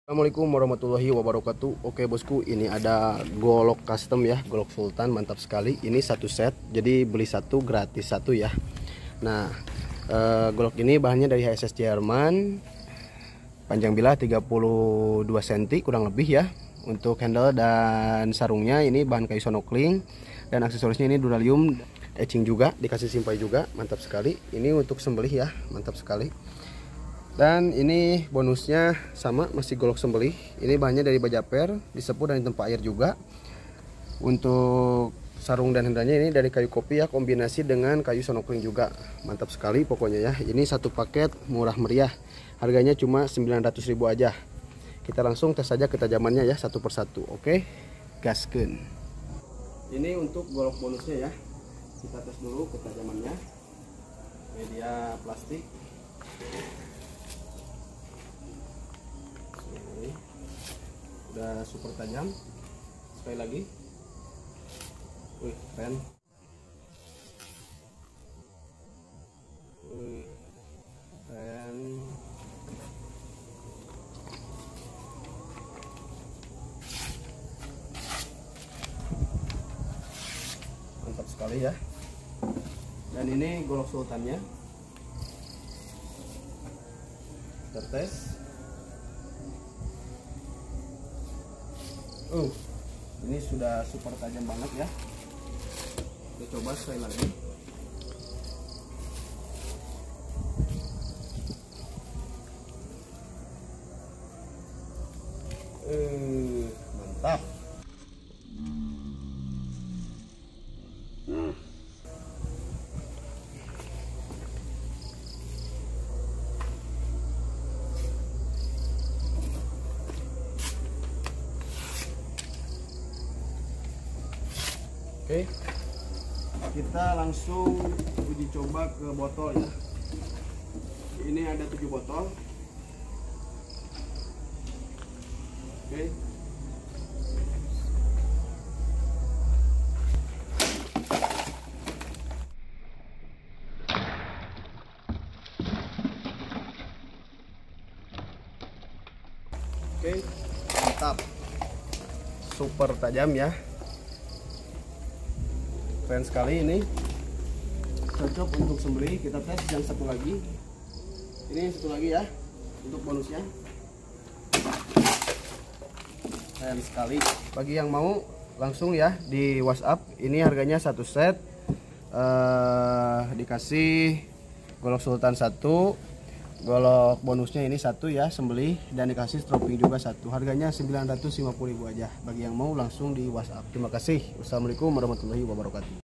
Assalamualaikum warahmatullahi wabarakatuh. Oke bosku, ini ada golok custom ya, golok sultan, mantap sekali. Ini satu set, jadi beli satu gratis satu ya. Nah, golok ini bahannya dari HSS Jerman, panjang bilah 32 cm kurang lebih ya. Untuk handle dan sarungnya ini bahan kayu sonokling, dan aksesorisnya ini duralium etching juga, dikasih simpai juga, mantap sekali. Ini untuk sembelih ya, mantap sekali. Dan ini bonusnya sama, masih golok sembelih. Ini bahannya dari baja per, disepuh dan ditempa air juga. Untuk sarung dan handlenya ini dari kayu kopi ya, kombinasi dengan kayu sonokling juga. Mantap sekali pokoknya ya. Ini satu paket murah meriah. Harganya cuma 900.000 aja. Kita langsung tes saja ketajamannya ya, satu persatu. Oke, gaskeun. Ini untuk golok bonusnya ya. Kita tes dulu ketajamannya. Media plastik. Udah super tajam. Sekali lagi. Wih, keren. Wih, keren. Mantap sekali ya. Dan ini golok sultannya. Tertes. Ini sudah super tajam banget ya. Kita coba sekali lagi. Mantap. Oke, kita langsung uji coba ke botol ya. Ini ada 7 botol. Oke. Oke, mantap. Super tajam ya. Keren sekali ini, cocok untuk sembelih. Kita tes yang satu lagi. Ini satu lagi ya untuk bonusnya. Keren sekali. Bagi yang mau langsung ya di WhatsApp. Ini harganya satu set, dikasih golok sultan satu, golok bonusnya ini satu ya sembelih, dan dikasih stropping juga satu. Harganya 950.000 aja. Bagi yang mau langsung di WhatsApp. Terima kasih. Wassalamualaikum warahmatullahi wabarakatuh.